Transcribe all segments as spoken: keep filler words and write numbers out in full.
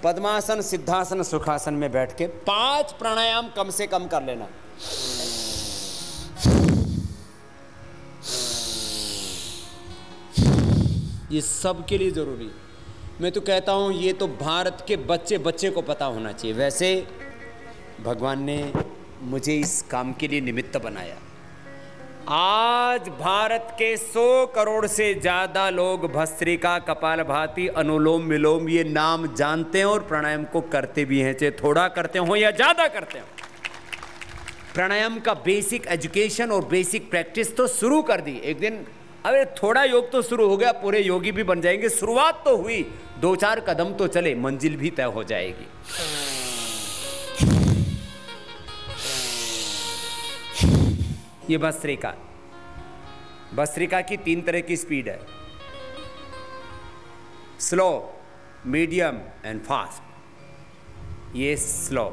पद्मासन, सिद्धासन, सुखासन में बैठ के पांच प्राणायाम कम से कम कर लेना। ये सबके लिए जरूरी। मैं तो कहता हूं ये तो भारत के बच्चे बच्चे को पता होना चाहिए। वैसे भगवान ने मुझे इस काम के लिए निमित्त बनाया। आज भारत के सौ करोड़ से ज्यादा लोग भस्त्रिका, कपालभाति, अनुलोम विलोम ये नाम जानते हैं और प्राणायाम को करते भी हैं, चाहे थोड़ा करते हो या ज्यादा करते हो। प्राणायाम का बेसिक एजुकेशन और बेसिक प्रैक्टिस तो शुरू कर दी। एक दिन अरे थोड़ा योग तो शुरू हो गया, पूरे योगी भी बन जाएंगे। शुरुआत तो हुई, दो चार कदम तो चले, मंजिल भी तय हो जाएगी। ये भस्त्रिका, भस्त्रिका की तीन तरह की स्पीड है, स्लो, मीडियम एंड फास्ट। ये स्लो,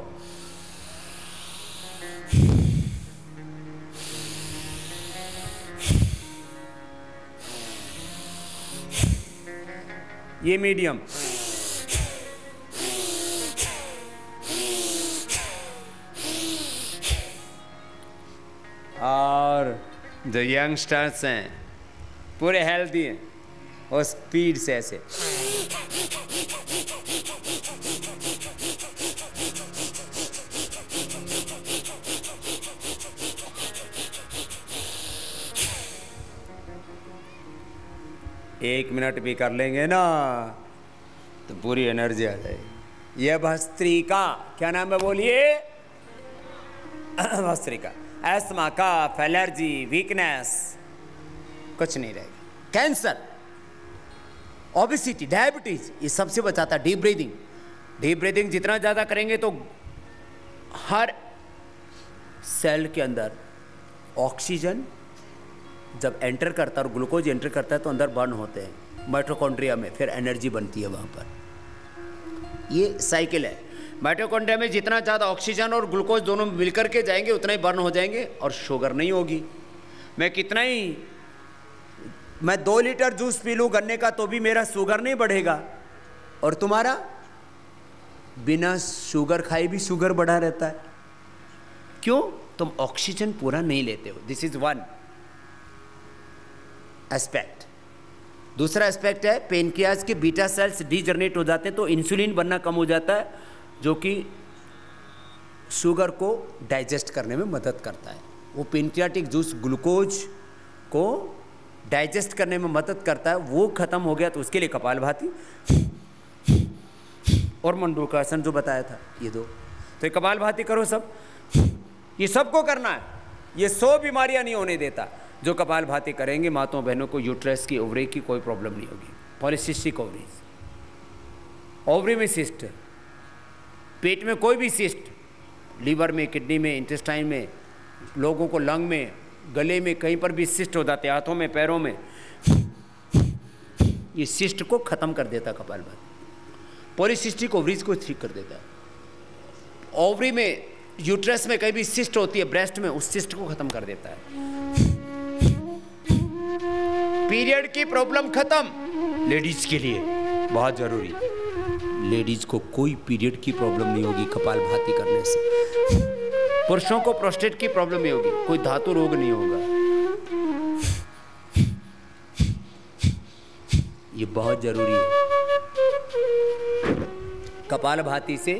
ये मीडियम, और जो यंगस्टर्स हैं पूरे हेल्दी हैं और स्पीड से ऐसे। एक मिनट भी कर लेंगे ना तो पूरी एनर्जी आ जाएगी। यह भस्त्रिका, क्या नाम है बोलिए? Bhastrika. Asthma, cough, allergy, weakness कुछ नहीं रहेगा। कैंसर, ओबेसिटी, डायबिटीज, ये सबसे बचाता है। डीप ब्रीदिंग, डीप ब्रीदिंग जितना ज्यादा करेंगे तो हर सेल के अंदर ऑक्सीजन जब एंटर करता है और ग्लूकोज एंटर करता है तो अंदर बर्न होते हैं माइटोकॉन्ड्रिया में, फिर एनर्जी बनती है वहाँ पर। ये साइकिल है। माइटोकॉन्ड्रिया में जितना ज़्यादा ऑक्सीजन और ग्लूकोज दोनों मिलकर के जाएंगे उतना ही बर्न हो जाएंगे और शुगर नहीं होगी। मैं कितना ही मैं दो लीटर जूस पी लूँ गन्ने का तो भी मेरा शुगर नहीं बढ़ेगा, और तुम्हारा बिना शुगर खाए भी शुगर बढ़ा रहता है। क्यों? तुम ऑक्सीजन पूरा नहीं लेते हो। This is one aspect. दूसरा एस्पेक्ट है पेनक्रियाज के बीटा सेल्स डीजनरेट हो जाते हैं तो इंसुलिन बनना कम हो जाता है, जो कि शुगर को डाइजेस्ट करने में मदद करता है। वो पेनक्रियाटिक जूस ग्लूकोज को डाइजेस्ट करने में मदद करता है, वो खत्म हो गया तो उसके लिए कपालभाति और मंडूकासन जो बताया था, ये दो। तो ये कपालभाति करो सब, ये सबको करना है। ये सौ बीमारियां नहीं होने देता। जो कपालभाति करेंगे माताओं बहनों को यूट्रस की, ओवरी की कोई प्रॉब्लम नहीं होगी। पॉलीसिस्टिक ओवरीज, ओवरी में सिस्ट, पेट में कोई भी सिस्ट, लीवर में, किडनी में, इंटेस्टाइन में, लोगों को लंग में, गले में, कहीं पर भी सिस्ट हो जाते हैं, हाथों में, पैरों में, ये सिस्ट को खत्म कर देता है कपालभाति। पॉलीसिस्टिक ओवरीज को ठीक कर देता है। ओवरी में, यूट्रस में कहीं भी सिस्ट होती है, ब्रेस्ट में, उस सिस्ट को खत्म कर देता है। पीरियड की प्रॉब्लम खत्म, लेडीज के लिए बहुत जरूरी। लेडीज को कोई पीरियड की प्रॉब्लम नहीं होगी कपालभाति करने से। पुरुषों को प्रोस्टेट की प्रॉब्लम नहीं होगी, कोई धातु रोग नहीं होगा। ये बहुत जरूरी है। कपालभाति से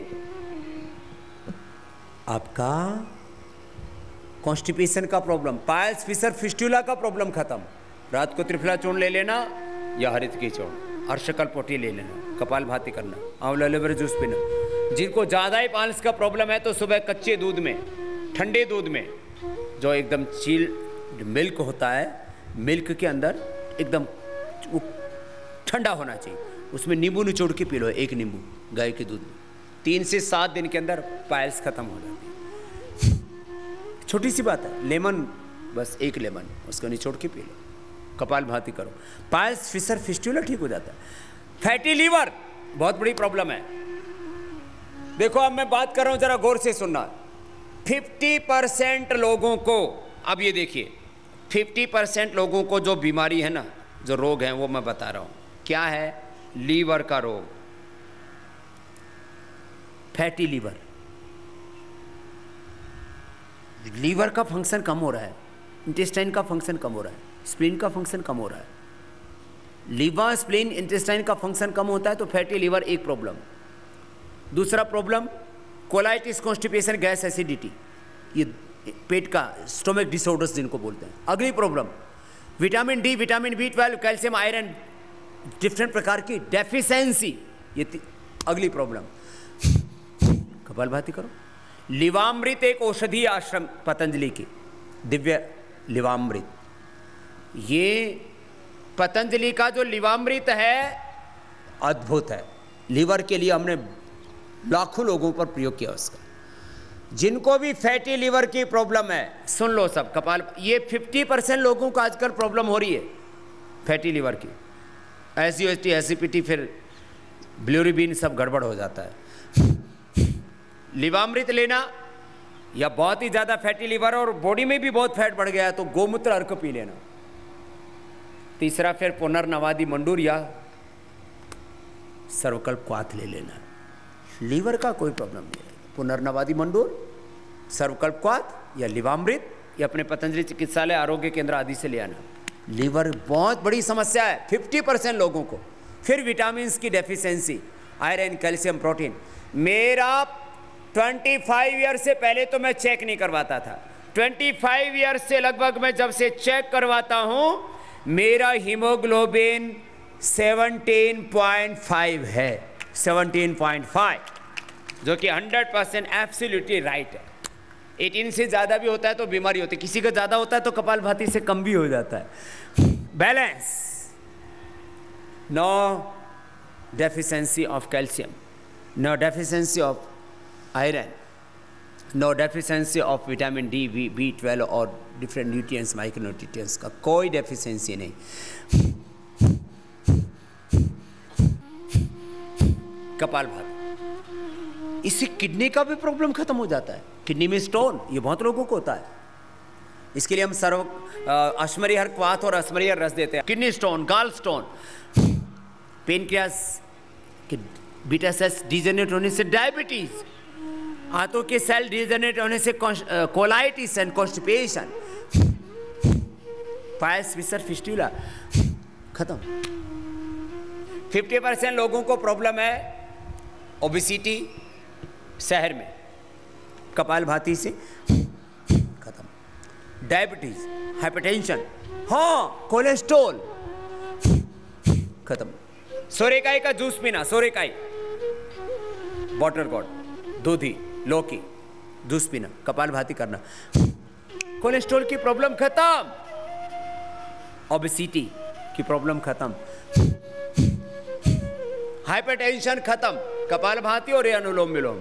आपका कॉन्स्टिपेशन का प्रॉब्लम, पाइल्स, फिशर, फिस्टुला का प्रॉब्लम खत्म। रात को त्रिफला चूर्ण ले लेना या हरित की चूर्ण, अर्शकल पोटी ले लेना, कपालभाति करना, आंवला एलोवेरा जूस पीना। जिनको ज़्यादा ही पाइल्स का प्रॉब्लम है तो सुबह कच्चे दूध में, ठंडे दूध में, जो एकदम चिल्ड मिल्क होता है, मिल्क के अंदर एकदम ठंडा होना चाहिए, उसमें नींबू निचोड़ के पी लो, एक नींबू गाय के दूध में। तीन से सात दिन के अंदर पाइल्स खत्म हो जाती है। छोटी सी बात है, लेमन, बस एक लेमन उसको निचोड़ के पी लो, कपालभाति करो, पाइल्स, फिशर, फिस्टुला ठीक हो जाता है। फैटी लीवर बहुत बड़ी प्रॉब्लम है। देखो अब मैं बात कर रहा हूं, जरा गौर से सुनना। पचास परसेंट लोगों को, अब ये देखिए, पचास परसेंट लोगों को जो बीमारी है ना, जो रोग है, वो मैं बता रहा हूं। क्या है? लीवर का रोग। फैटी लीवर, लीवर का फंक्शन कम हो रहा है, इंटेस्टाइन का फंक्शन कम हो रहा है, स्प्लीन का फंक्शन कम हो रहा है। लीवर, स्प्लीन, इंटेस्टाइन का फंक्शन कम होता है तो फैटी लीवर एक प्रॉब्लम। दूसरा problem colitis, constipation, gas acidity, ये पेट का स्टोमक डिसऑर्डर्स जिनको बोलते हैं। अगली problem vitamin D, vitamin B twelve, calcium, iron, different प्रकार की डेफिशिएंसी, ये अगली प्रॉब्लम। कपालभाति करो। लिवामृत एक औषधीय आश्रम पतंजलि की, दिव्य लिवामृत। ये पतंजलि का जो लिवामृत है अद्भुत है। लीवर के लिए हमने लाखों लोगों पर प्रयोग किया उसका। जिनको भी फैटी लीवर की प्रॉब्लम है, सुन लो सब, कपाल, ये पचास परसेंट लोगों को आजकल प्रॉब्लम हो रही है फैटी लीवर की। S U S T, S C P T, फिर बिलिरुबिन, सब गड़बड़ हो जाता है। लिवामृत लेना, या बहुत ही ज़्यादा फैटी लीवर और बॉडी में भी बहुत फैट बढ़ गया है तो गोमूत्र अर्क पी लेना। तीसरा फिर पुनर्नवादी मंडूर या सर्वकल्प क्वाथ ले लेना। लीवर का कोई प्रॉब्लम नहीं है, पुनर्नवादी मंडूर, सर्वकल्प क्वाथ या लिवामृत या अपने पतंजलि चिकित्सालय, आरोग्य केंद्र आदि से ले आना। लीवर बहुत बड़ी समस्या है पचास परसेंट लोगों को। फिर विटामिन की डेफिशिएंसी, आयरन, कैल्शियम, प्रोटीन। मेरा पच्चीस ईयर से पहले तो मैं चेक नहीं करवाता था, पच्चीस ईयर से लगभग मैं जब से चेक करवाता हूं, मेरा हीमोग्लोबिन सत्रह पॉइंट पाँच है, सत्रह पॉइंट पाँच, जो कि हंड्रेड परसेंट एब्सोल्युटली राइट है। अठारह से ज़्यादा भी होता है तो बीमारी होती है, किसी का ज़्यादा होता है तो कपालभाति से कम भी हो जाता है। Balance, no deficiency of calcium, no deficiency of iron, no deficiency of vitamin D, B B twelve और डिफरेंट न्यूट्रिएंट्स, माइक्रो न्यूट्रिएंट्स का कोई डेफिशिएंसी नहीं। कपालभाति, इससे किडनी का भी प्रॉब्लम खत्म हो जाता है। किडनी में स्टोन, ये बहुत लोगों को होता है। इसके लिए हम सर्व अश्मरीहर क्वाथ और अश्मरीहर रस देते हैं। Kidney stone, gall stone, pancreas के बीटा सेल्स डिजेनरेट होने से डायबिटीज, हाथों के सेल डिजेनरेट होने से colitis and constipation, piles, fissure, fistula खत्म। पचास परसेंट लोगों को प्रॉब्लम है ओबेसिटी शहर में, कपालभाति से खत्म। डायबिटीज, हाइपरटेंशन, हाँ, कोलेस्ट्रॉल खत्म। सोरेकाई का जूस पीना, सोरेकाई, वाटर गॉड, दूधी, लौकी, जूस पीना, कपालभाति करना, कोलेस्ट्रॉल की प्रॉब्लम खत्म, ओबेसिटी की प्रॉब्लम खत्म, हाइपरटेंशन खत्म, कपालभाति और ये अनुलोम विलोम।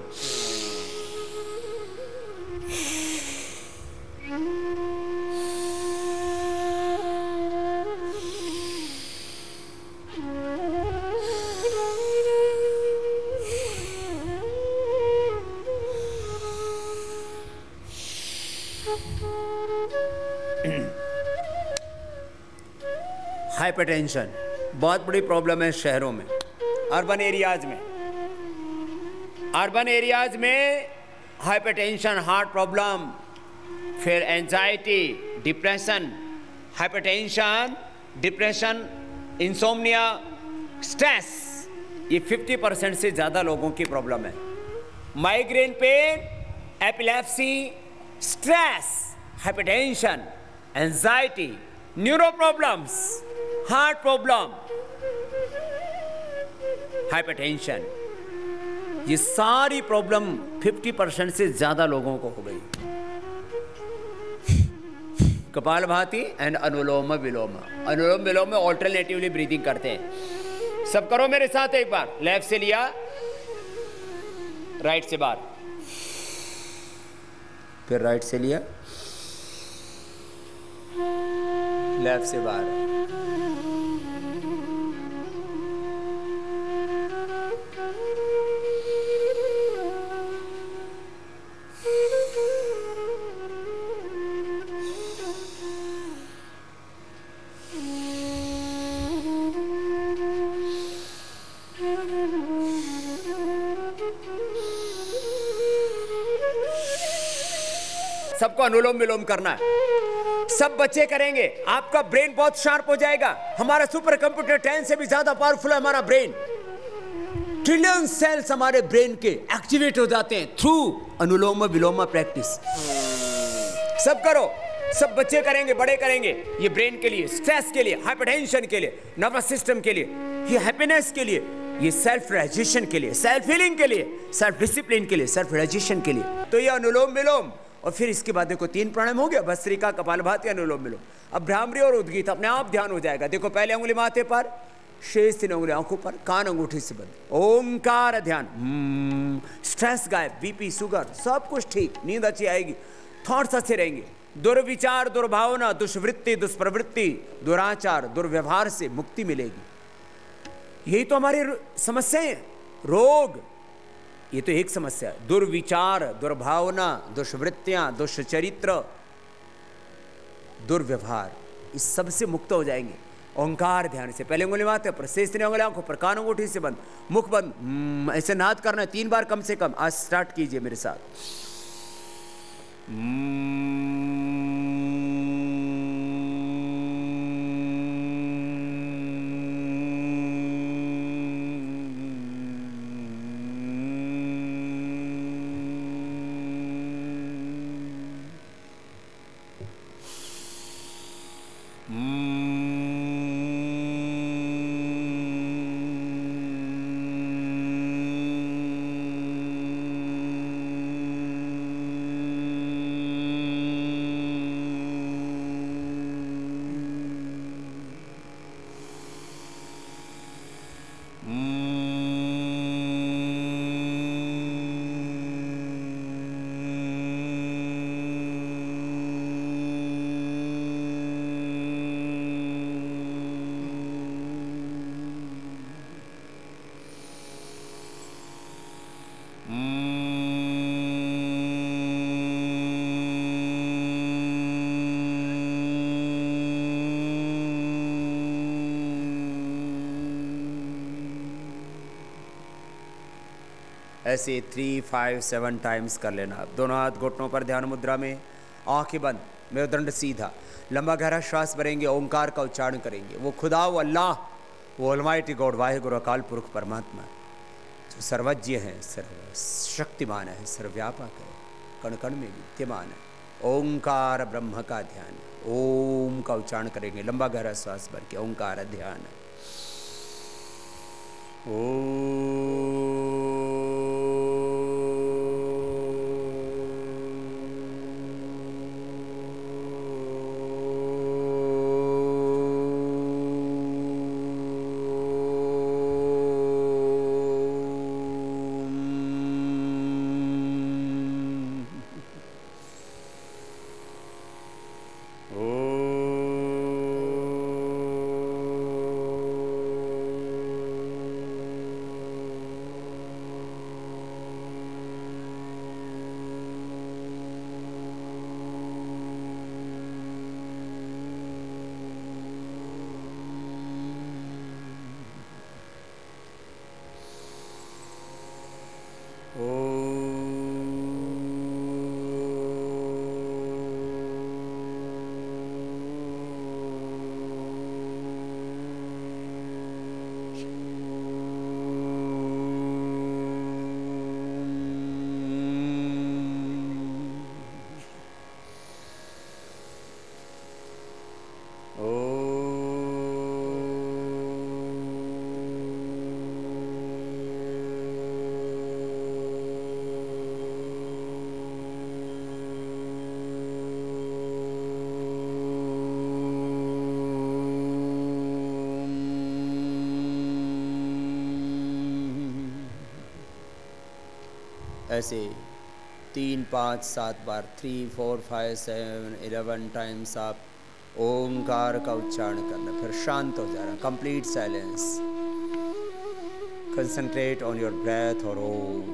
हाइपरटेंशन बहुत बड़ी प्रॉब्लम है शहरों में, अर्बन एरियाज में। अर्बन एरियाज में हाइपरटेंशन, हार्ट प्रॉब्लम, फिर anxiety, depression, hypertension, depression, insomnia, stress, ये पचास परसेंट से ज़्यादा लोगों की प्रॉब्लम है। Migraine pain, epilepsy, stress, hypertension, anxiety, neuro problems, heart problem, hypertension, ये सारी प्रॉब्लम पचास परसेंट से ज्यादा लोगों को हो गई। कपालभाति एंड अनुलोम विलोम। अनुलोम विलोम में ऑल्टरनेटिवली ब्रीदिंग करते हैं। सब करो मेरे साथ एक बार। लेफ्ट से लिया, राइट से बाहर, फिर राइट से लिया, लेफ्ट से बाहर। सबको अनुलोम विलोम करना है, सब बच्चे करेंगे, आपका ब्रेन बहुत शार्प हो जाएगा। हमारा सुपर कंप्यूटर टेन से भी ज्यादा पावरफुल है हमारा ब्रेन। ट्रिलियन सेल्स हमारे ब्रेन के एक्टिवेट हो जाते हैं थ्रू अनुलोम विलोम प्रैक्टिस। सब करो, सब बच्चे करेंगे, बड़े करेंगे। ये ब्रेन के लिए, स्ट्रेस के लिए, हाइपरटेंशन के लिए, नर्वस सिस्टम के लिए, ये हैप्पीनेस के लिए, ये सेल्फ रियलाइजेशन के लिए, सेल्फ हीलिंग के लिए, सेल्फ डिसिप्लिन के लिए, सेल्फ रियलाइजेशन के लिए। तो ये अनुलोम विलोम, और फिर इसके बाद देखो तीन प्राणायाम हो गया, भस्त्रिका, कपालभाति, अनुलोम विलोम। अब भ्रामरी और उद्गीत अपने आप ध्यान हो जाएगा। देखो पहले उंगली माथे पर, शेष तीन उंगली आंखों पर, कान अंगूठी से बंद, ओंकार ध्यान। स्ट्रेस गायब, बीपी, शुगर, सब कुछ ठीक, नींद अच्छी आएगी, थॉट्स अच्छे रहेंगे। दुर्विचार, दुर्भावना, दुष्वृत्ति, दुष्प्रवृत्ति, दुराचार, दुर्व्यवहार से मुक्ति मिलेगी। यही तो हमारी समस्याएं, रोग, ये तो एक समस्या है। दुर्विचार, दुर्भावना, दुष्वृत्तियां, दुष्चरित्र, दुर्व्यवहार, इस सब से मुक्त हो जाएंगे ओंकार ध्यान से। पहले उंगली माथे पर, शेष तीन उंगली आंखों पर, कान अंगूठी से बंद, मुख बंद, ऐसे नाद करना है तीन बार कम से कम। आज स्टार्ट कीजिए मेरे साथ। ऐसे थ्री फाइव सेवन टाइम्स कर लेना। आप दोनों हाथ घुटनों पर ध्यान मुद्रा में, आंखें बंद, मेरुदंड सीधा, लंबा गहरा श्वास भरेंगे, ओंकार का उच्चारण करेंगे। वो खुदा, वो अल्लाह, वो ऑलमाइटी गॉड, वाहिगुरु अकाल पुरख परमात्मा जो सर्वज्ञ है, सर्वशक्तिमान है, सर्वव्यापक है, कण कण में विद्यमान है। ओंकार ब्रह्म का ध्यान, ओम का उच्चारण करेंगे, लंबा गहरा श्वास भर के ओंकार ध्यान। ओ ऐसे तीन पाँच सात बार, three four five seven eleven times आप ओंकार का उच्चारण करना। फिर शांत हो जाना, complete silence, concentrate on your breath और Om.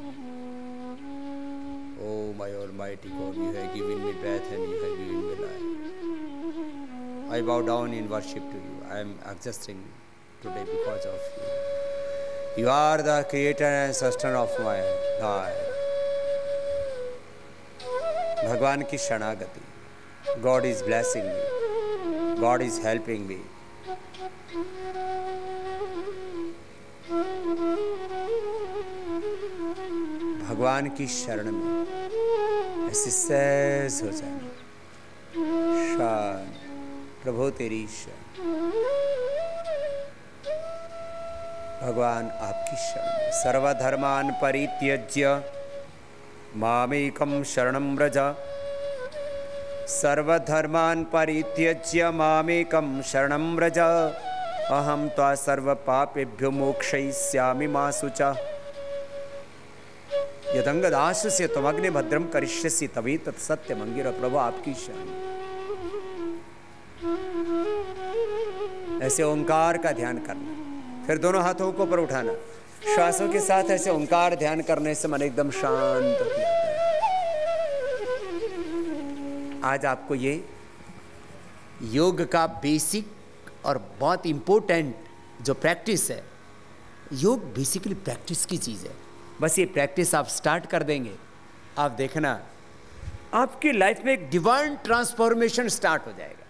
Oh my almighty God, you have given me breath and you have given me life. I bow down in worship to you. I am existing today because of you. You are the creator and sustainer of my life. भगवान की शरणागति, God is blessing me, God is helping me. भगवान की शरण में ऐसे सहज हो जाना, शांत, प्रभु तेरी शरण, भगवान आपकी शरण। सर्वधर्मान परित्यज्य मामेकं शरणं व्रज, सर्वधर्मान परित्यज्य मामेकं शरणं व्रज, अहं त्वा सर्वपापेभ्यो मोक्षयिष्यामि मा शुचः। यदंगदास्य त्वमग्ने भद्रम करिष्यसि तवे तत्सत्यम अंगिरा। प्रभु आपकी शरण। ऐसे ओंकार का ध्यान करना, फिर दोनों हाथों को ऊपर उठाना, श्वासों के साथ ऐसे ओंकार ध्यान करने से मन एकदम शांत हो जाता है। आज आपको ये योग का बेसिक और बहुत इंपॉर्टेंट जो प्रैक्टिस है, योग बेसिकली प्रैक्टिस की चीज़ है। बस ये प्रैक्टिस आप स्टार्ट कर देंगे, आप देखना आपकी लाइफ में एक डिवाइन ट्रांसफॉर्मेशन स्टार्ट हो जाएगा।